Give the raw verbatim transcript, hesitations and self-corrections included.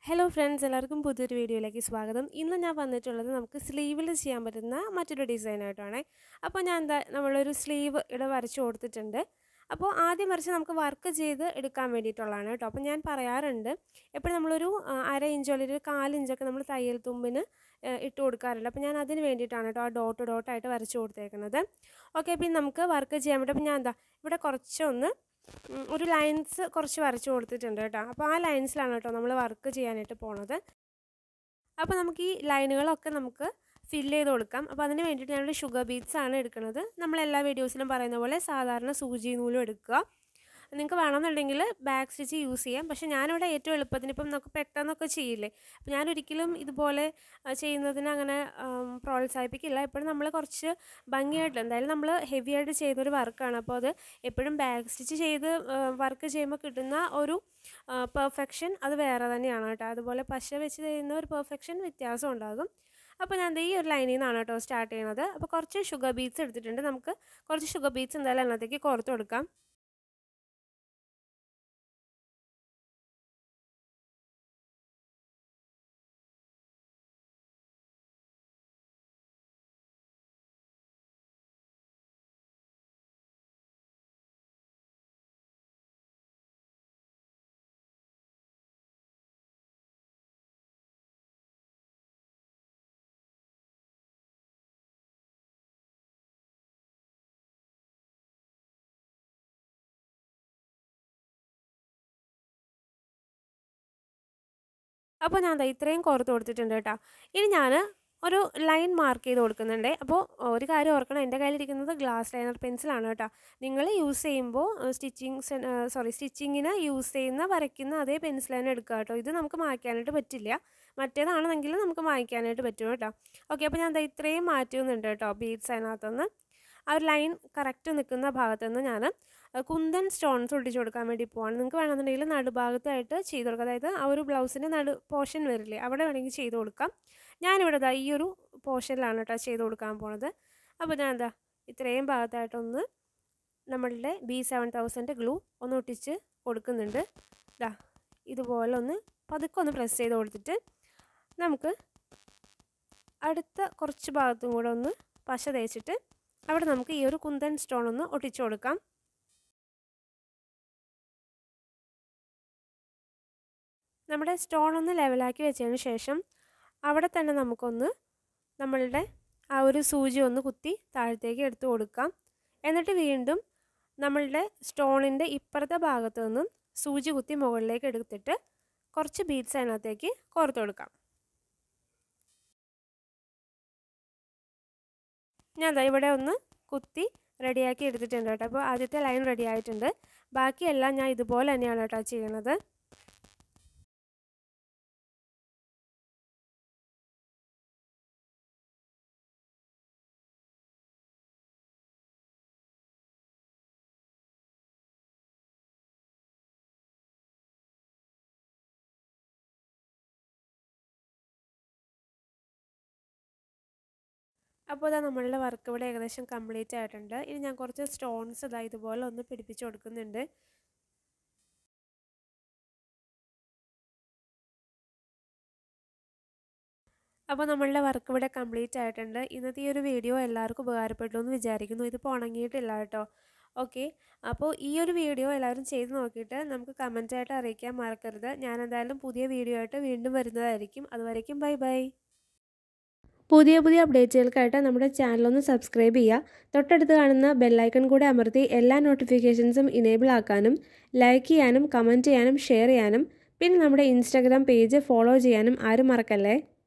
Hello friends, എല്ലാവർക്കും പുതിയൊരു വീഡിയോയിലേക്ക് സ്വാഗതം. ഇന്ന് ഞാൻ വന്നിട്ടുള്ളത് നമുക്ക് സ്ലീവിൽ ചെയ്യാൻ പറ്റുന്ന മറ്റൊരു ഡിസൈനായിട്ടാണ്. അപ്പോൾ ഞാൻ എന്താ നമ്മളൊരു സ്ലീവ് ഇവിടെ വരച്ച് കൊടുത്തിട്ടുണ്ട്. അപ്പോൾ ആദ്യം വരച്ച് നമുക്ക് വർക്ക് ചെയ്ത് എടുക്കാൻ വേണ്ടിയിട്ടുള്ളതാണ് കേട്ടോ. അപ്പോൾ ഞാൻ പറയാറുണ്ട്, എപ്പോഴും നമ്മളൊരു അര ഇഞ്ചോ അല്ലെങ്കിൽ ഒരു കാലിഞ്ചൊക്കെ നമ്മൾ തയ്യൽ തുമ്പിന് ഇട്ട് കൊടുക്കാറുണ്ട്. അപ്പോൾ ഞാൻ അതിന് വേണ്ടിയിട്ടാണ് കേട്ടോ ആ ഡോട്ട് ഡോട്ടായിട്ട് വരച്ച് കൊടുത്തേക്കുന്നത്. ഓക്കെ, പിന്നെ നമുക്ക് വർക്ക് ചെയ്യാൻ വേണ്ടി അപ്പോൾ ഞാൻ എന്താ ഇവിടെ കുറച്ചൊന്ന് ഒരു ലൈൻസ് കുറച്ച് വരച്ച് കൊടുത്തിട്ടുണ്ട് കേട്ടോ. അപ്പോൾ ആ ലൈൻസിലാണ് കേട്ടോ നമ്മൾ വർക്ക് ചെയ്യാനായിട്ട് പോണത്. അപ്പോൾ നമുക്ക് ഈ ലൈനുകളൊക്കെ നമുക്ക് ഫില്ല് ചെയ്ത് കൊടുക്കാം. അപ്പോൾ അതിന് വേണ്ടിയിട്ട് ഞങ്ങൾ ഷുഗർ ബീഡ്സ് ആണ് എടുക്കുന്നത്. നമ്മളെല്ലാ വീഡിയോസിലും പറയുന്ന പോലെ സാധാരണ സൂചി നൂലും എടുക്കുക. നിങ്ങൾക്ക് വേണമെന്നുണ്ടെങ്കിൽ ബാക്ക് സ്റ്റിച്ച് യൂസ് ചെയ്യാം. പക്ഷേ ഞാനിവിടെ ഏറ്റവും എളുപ്പത്തിന് ഇപ്പം നമുക്ക് പെട്ടെന്നൊക്കെ ചെയ്യില്ലേ, അപ്പോൾ ഞാനൊരിക്കലും ഇതുപോലെ ചെയ്യുന്നതിന് അങ്ങനെ പ്രോത്സാഹിപ്പിക്കില്ല. എപ്പോഴും നമ്മൾ കുറച്ച് ഭംഗിയായിട്ട്, എന്തായാലും നമ്മൾ ഹെവി ആയിട്ട് ചെയ്യുന്നൊരു വർക്കാണ്. അപ്പോൾ അത് എപ്പോഴും ബാക്ക് സ്റ്റിച്ച് ചെയ്ത് വർക്ക് ചെയ്യുമ്പോൾ കിട്ടുന്ന ഒരു പെർഫെക്ഷൻ അത് വേറെ തന്നെയാണ് കേട്ടോ. അതുപോലെ പശ വെച്ച് ചെയ്യുന്ന ഒരു പെർഫെക്ഷൻ വ്യത്യാസം ഉണ്ടാകും. അപ്പോൾ ഞാൻ ഈ ഒരു ലൈനിൽ നിന്നാണ് കേട്ടോ സ്റ്റാർട്ട് ചെയ്യുന്നത്. അപ്പോൾ കുറച്ച് ഷുഗർ ബീഡ്സ് എടുത്തിട്ടുണ്ട്. നമുക്ക് കുറച്ച് ഷുഗർ ബീഡ്സ് എന്തായാലും അതിനകത്തേക്ക് കോർത്ത് കൊടുക്കാം. അപ്പോൾ ഞാൻ ഇത്രയും കോർത്ത് കൊടുത്തിട്ടുണ്ട് കേട്ടോ. ഇനി ഞാൻ ഒരു ലൈൻ മാർക്ക് ചെയ്ത് കൊടുക്കുന്നുണ്ട്. അപ്പോൾ ഒരു കാര്യം ഓർക്കണം, എൻ്റെ കയ്യിലിരിക്കുന്നത് ഗ്ലാസ് ലൈനർ പെൻസിലാണ് കേട്ടോ. നിങ്ങൾ യൂസ് ചെയ്യുമ്പോൾ സ്റ്റിച്ചിങ് സോറി സ്റ്റിച്ചിങ്ങിന് യൂസ് ചെയ്യുന്ന വരയ്ക്കുന്ന അതേ പെൻസിൽ തന്നെ എടുക്കുക കേട്ടോ. ഇത് നമുക്ക് മായ്ക്കാനായിട്ട് പറ്റില്ല, മറ്റേതാണെന്നെങ്കിൽ നമുക്ക് മായ്ക്കാനായിട്ട് പറ്റും കേട്ടോ. ഓക്കെ, അപ്പോൾ ഞാൻ ഇത്രയും മാറ്റുന്നുണ്ട് കേട്ടോ ബീഡ്സ് അതിനകത്തുനിന്ന്. ആ ഒരു ലൈൻ കറക്റ്റ് നിൽക്കുന്ന ഭാഗത്തുനിന്ന് ഞാൻ കുന്തൻ സ്റ്റോൺസ് ഒട്ടിച്ച് കൊടുക്കാൻ വേണ്ടി പോവാണ്. നിങ്ങൾക്ക് വേണമെന്നുണ്ടെങ്കിൽ നടുഭാഗത്തായിട്ട് ചെയ്ത് കൊടുക്കാം. അതായത് ആ ഒരു ബ്ലൗസിൻ്റെ നടു പോർഷൻ വരില്ലേ, അവിടെ വേണമെങ്കിൽ ചെയ്ത് കൊടുക്കാം. ഞാനിവിടെ ഇതാ ഈ ഒരു പോർഷനിലാണ് കേട്ടോ ചെയ്ത് കൊടുക്കാൻ പോണത്. അപ്പോൾ ഞാൻ എന്താ ഇത്രയും ഭാഗത്തായിട്ടൊന്ന് നമ്മളുടെ ബി സെവൻ തൗസൻഡ് ഗ്ലൂ ഒന്ന് ഒട്ടിച്ച് കൊടുക്കുന്നുണ്ട്. ഇതാ ഇതുപോലെ ഒന്ന് പതുക്കെ ഒന്ന് പ്രസ് ചെയ്ത് കൊടുത്തിട്ട് നമുക്ക് അടുത്ത കുറച്ച് ഭാഗത്തും കൂടെ ഒന്ന് പശ തേച്ചിട്ട് അവിടെ നമുക്ക് ഈ ഒരു കുന്തൻ സ്റ്റോൺ ഒന്ന് ഒട്ടിച്ചു കൊടുക്കാം. നമ്മുടെ സ്റ്റോൺ ഒന്ന് ലെവലാക്കി വെച്ചതിന് ശേഷം അവിടെ തന്നെ നമുക്കൊന്ന് നമ്മളുടെ ആ ഒരു സൂചി ഒന്ന് കുത്തി താഴത്തേക്ക് എടുത്ത് കൊടുക്കാം. എന്നിട്ട് വീണ്ടും നമ്മളുടെ സ്റ്റോണിൻ്റെ ഇപ്പുറത്തെ ഭാഗത്തു നിന്നും സൂചി കുത്തി മുകളിലേക്ക് എടുത്തിട്ട് കുറച്ച് ബീഡ്സ് അതിനകത്തേക്ക് കോർത്ത് കൊടുക്കാം. ഞാൻ ദാ ഇവിടെ ഒന്ന് കുത്തി റെഡിയാക്കി എടുത്തിട്ടുണ്ട് കേട്ടോ. അപ്പോൾ ആദ്യത്തെ ലൈൻ റെഡി ആയിട്ടുണ്ട്. ബാക്കിയെല്ലാം ഞാൻ ഇതുപോലെ തന്നെയാണ് കേട്ടോ ചെയ്യണത്. അപ്പോൾ ഇതാ നമ്മളുടെ വർക്ക് ഇവിടെ ഏകദേശം കംപ്ലീറ്റ് ആയിട്ടുണ്ട്. ഇനി ഞാൻ കുറച്ച് സ്റ്റോൺസ് ഇതാ ഇതുപോലെ ഒന്ന് പിടിപ്പിച്ച് കൊടുക്കുന്നുണ്ട്. അപ്പോൾ നമ്മളുടെ വർക്ക് ഇവിടെ കംപ്ലീറ്റ് ആയിട്ടുണ്ട്. ഇന്നത്തെ ഈ ഒരു വീഡിയോ എല്ലാവർക്കും ഉപകാരപ്പെട്ടു എന്ന് വിചാരിക്കുന്നു. ഇതിപ്പോൾ ഉണങ്ങിയിട്ടില്ല കേട്ടോ. ഓക്കെ, അപ്പോൾ ഈ ഒരു വീഡിയോ എല്ലാവരും ചെയ്ത് നോക്കിയിട്ട് നമുക്ക് കമൻറ്റായിട്ട് അറിയിക്കാൻ മറക്കരുത്. ഞാൻ എന്തായാലും പുതിയ വീഡിയോ ആയിട്ട് വീണ്ടും വരുന്നതായിരിക്കും. അതുവരേക്കും ബൈ ബൈ. പുതിയ പുതിയ അപ്ഡേറ്റുകൾക്കായിട്ട് നമ്മുടെ ചാനലൊന്ന് സബ്സ്ക്രൈബ് ചെയ്യുക. തൊട്ടടുത്ത് കാണുന്ന ബെല്ലൈക്കൺ കൂടെ അമർത്തി എല്ലാ നോട്ടിഫിക്കേഷൻസും ഇനേബിൾ ആക്കാനും ലൈക്ക് ചെയ്യാനും കമൻറ്റ് ചെയ്യാനും ഷെയർ ചെയ്യാനും പിന്നെ നമ്മുടെ ഇൻസ്റ്റാഗ്രാം പേജ് ഫോളോ ചെയ്യാനും ആരും മറക്കല്ലേ.